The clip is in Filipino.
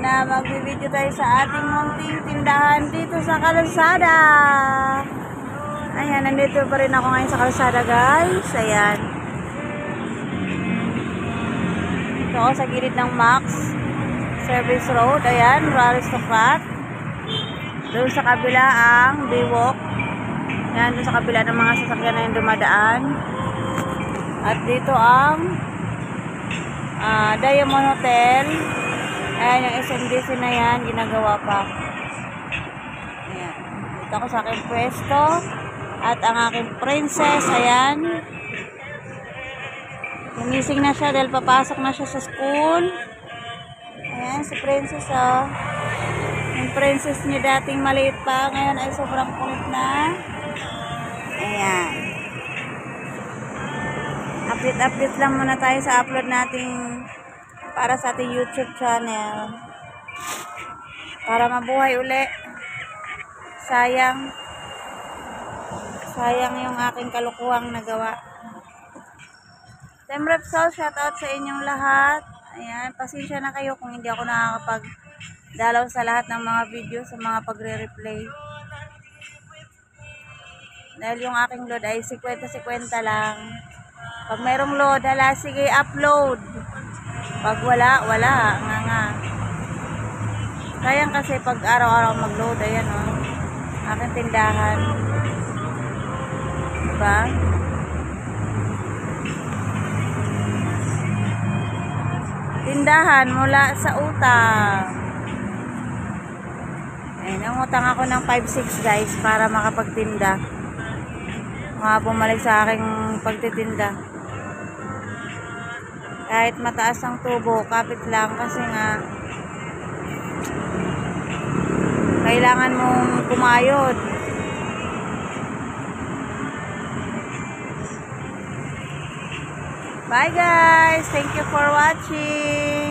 na magbibideo tayo sa ating munting tindahan dito sa kalsada. Ayan, nandito pa rin ako ngayon sa kalsada, guys. Ayan. Ito ako sa gilid ng Max Service Road. Ayan, Aristocrat. Doon sa kabila ang Biwok. Ayan, doon sa kabila ng mga sasakyan na yung dumadaan. At dito ang Diamond Hotel. Ayan, yung SMDC na yan, ginagawa pa. Ayan. Dito ako sa aking pwesto. At ang aking princess, ayan. Gumising na siya dahil papasok na siya sa school. Ayan, si princess, oh. Yung princess niya dating maliit pa, ngayon ay sobrang kulit na. Ayan. Update lang muna tayo sa upload nating para sa ating YouTube channel. Para mabuhay uli. Sayang yung aking kalukuhang nagawa. Team Repsol, shoutout sa inyong lahat. Ayan, pasensya na kayo kung hindi ako nakakapag-dalaw sa lahat ng mga video, sa mga pagre-replay. Dahil yung aking load ay 50-50 lang. Pag mayroong load, hala, sige, upload. Pag wala, nga. Sayang kasi pag araw-araw mag-load, ayan, oh. Aking tindahan. Diba? Tindahan mula sa utang. Ayan, nangutang ako ng 5-6 guys para makapagtinda. Bumalik sa aking pagtitinda. Kahit mataas ang tubo, kapit lang kasi nga kailangan mong kumayod. Bye guys! Thank you for watching!